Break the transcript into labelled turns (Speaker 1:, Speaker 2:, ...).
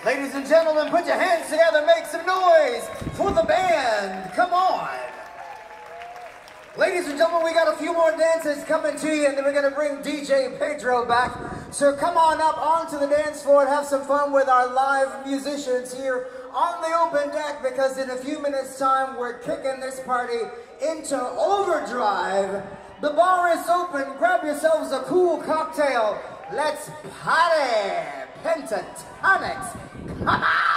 Speaker 1: Ladies and gentlemen, put your hands together, make some noise for the band. Come on. Ladies and gentlemen, we got a few more dances coming to you, and then we're going to bring DJ Pedro back. So come on up onto the dance floor and have some fun with our live musicians here on the open deck, because in a few minutes' time, we're kicking this party into overdrive. The bar is open. Grab yourselves a cool cocktail. Let's party. Pentatonics. Come on.